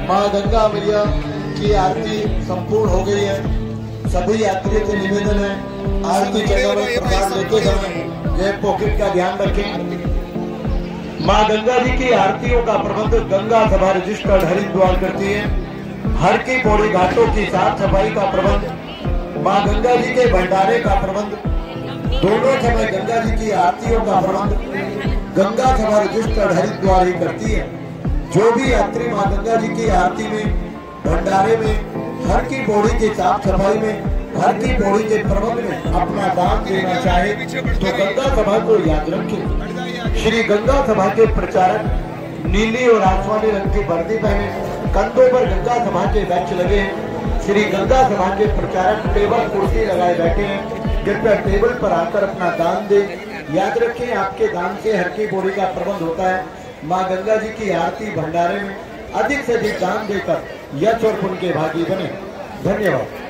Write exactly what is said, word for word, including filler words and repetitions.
माँ गंगा मैया की आरती संपूर्ण हो गई है। सभी यात्रियों से निवेदन है, आरती जगह में प्रसाद लेते समय यह पॉकेट का ध्यान रखें। माँ गंगा जी की आरतियों का प्रबंध गंगा सभा रजिस्टर्ड हरिद्वार करती है। हर की पौड़ी घाटों की साफ सफाई का प्रबंध, माँ गंगा जी के भंडारे का प्रबंध, दोनों समय गंगा जी की आरतियों का प्रबंध गंगा सभा रजिस्टर्ड हरिद्वार ही करती है। जो भी यात्री माँ गंगा जी की आरती में, भंडारे में, हर की पौड़ी की साफ सफाई में, हर की पौड़ी के प्रबंध में अपना दान देना चाहे तो गंगा सभा को याद रखें। श्री गंगा सभा के प्रचारक नीली और आसमानी रंग की वर्दी पहने, कंधों पर गंगा सभा के बैच लगे हैं। श्री गंगा सभा के प्रचारक टेबल कुर्सी लगाए बैठे हैं, कृपया टेबल पर आकर अपना दान दे। याद रखें, आपके दान से हर की पौड़ी का प्रबंध होता है। माँ गंगा जी की आरती भंडारे में अधिक से अधिक दान देकर यश और पुण्य के भागी बने। धन्यवाद।